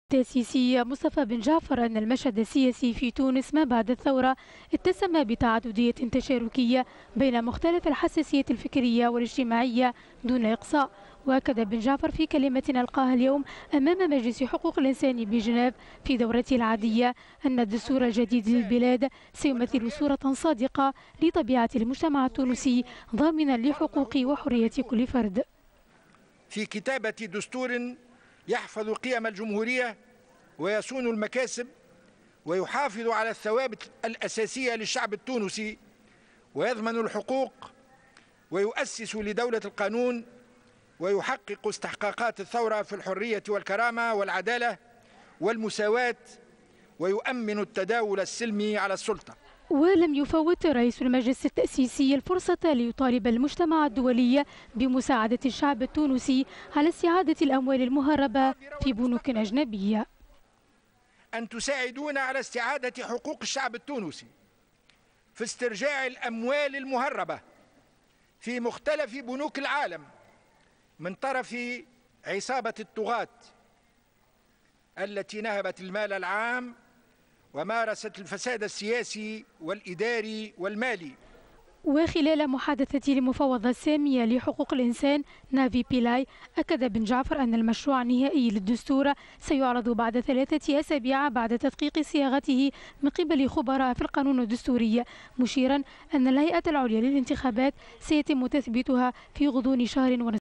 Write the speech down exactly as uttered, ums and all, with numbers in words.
التأسيسي مصطفى بن جعفر أن المشهد السياسي في تونس ما بعد الثورة اتسم بتعددية تشاركية بين مختلف الحساسيات الفكرية والاجتماعية دون إقصاء. وأكد بن جعفر في كلمة ألقاها اليوم أمام مجلس حقوق الإنسان بجنيف في دورته العادية أن الدستور الجديد للبلاد سيمثل صورة صادقة لطبيعة المجتمع التونسي ضامنا لحقوق وحرية كل فرد. في كتابة دستور يحفظ قيم الجمهورية ويصون المكاسب ويحافظ على الثوابت الأساسية للشعب التونسي ويضمن الحقوق ويؤسس لدولة القانون ويحقق استحقاقات الثورة في الحرية والكرامة والعدالة والمساواة ويؤمن التداول السلمي على السلطة. ولم يفوت رئيس المجلس التأسيسي الفرصة ليطالب المجتمع الدولي بمساعدة الشعب التونسي على استعادة الأموال المهربة في بنوك أجنبية. أن تساعدونا على استعادة حقوق الشعب التونسي في استرجاع الأموال المهربة في مختلف بنوك العالم من طرف عصابة الطغاة التي نهبت المال العام ومارست الفساد السياسي والإداري والمالي. وخلال محادثة المفوضة السامية لحقوق الإنسان نافي بيلاي أكد بن جعفر أن المشروع النهائي للدستور سيعرض بعد ثلاثة أسابيع بعد تدقيق صياغته من قبل خبراء في القانون الدستوري، مشيرا أن الهيئة العليا للانتخابات سيتم تثبيتها في غضون شهر ونصف.